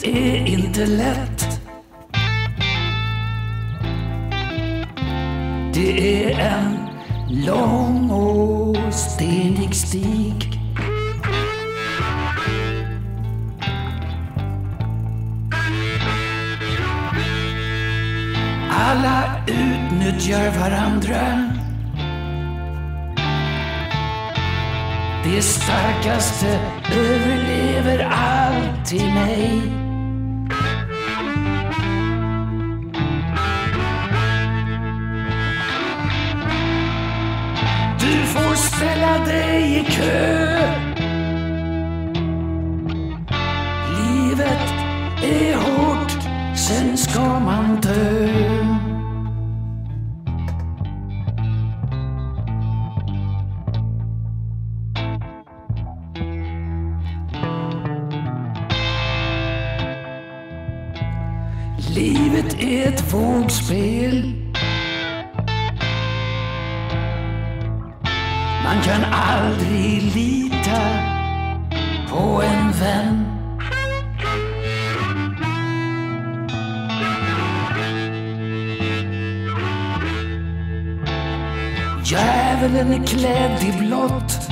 Livet är inte lätt. Det är en lång och stenig stig. Alla utnyttjar varandra. Det starkaste överlever alltid mig. Du får ställa dig i kö. Livet är hårt, sen ska man dö. Livet är ett vågspel. Man kan aldrig lita på en vän. Djävulen är klädd i blått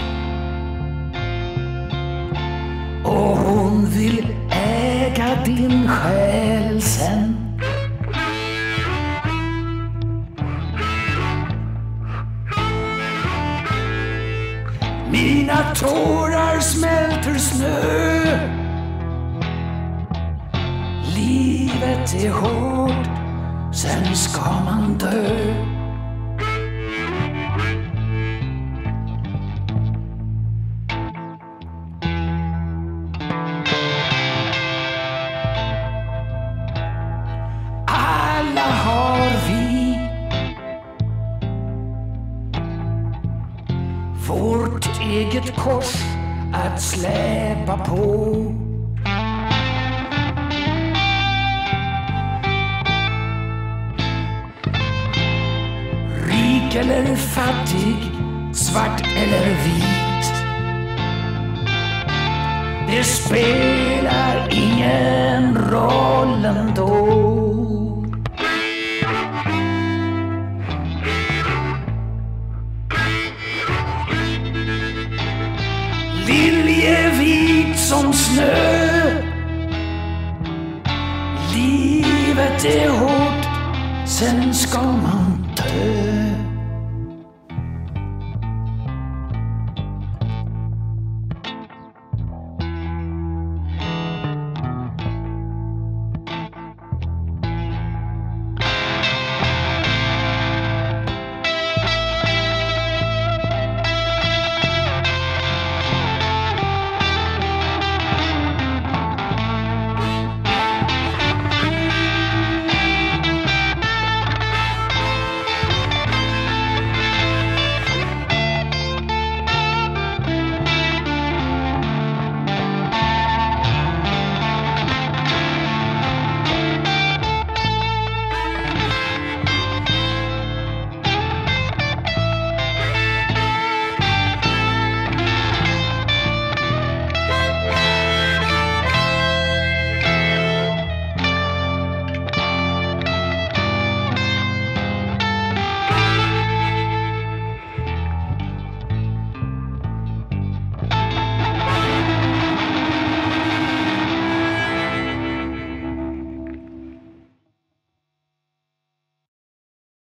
och hon vill äga din själ sen. Mina tårar smälter snö. Livet är hårt, sen ska man dö. Alla har vi vårt eget kors att släpa på. Rik eller fattig, svart eller vit, det spelar ingen roll ändå. Liljevit som snö. Livet är hårt, sen ska man dö.